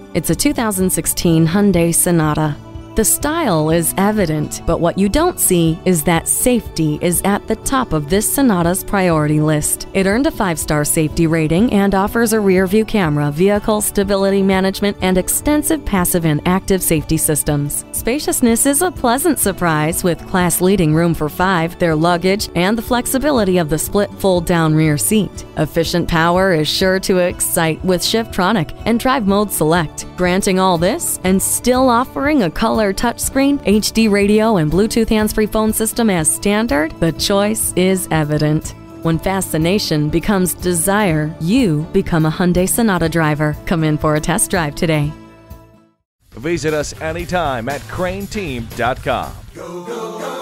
It's a 2016 Hyundai Sonata. The style is evident, but what you don't see is that safety is at the top of this Sonata's priority list. It earned a 5-star safety rating and offers a rear-view camera, vehicle stability management, and extensive passive and active safety systems. Spaciousness is a pleasant surprise with class-leading room for 5, their luggage, and the flexibility of the split fold-down rear seat. Efficient power is sure to excite with Shiftronic and Drive Mode Select. Granting all this and still offering a color touchscreen, HD radio, and Bluetooth hands-free phone system as standard, the choice is evident. When fascination becomes desire, you become a Hyundai Sonata driver. Come in for a test drive today. Visit us anytime at craneteam.com.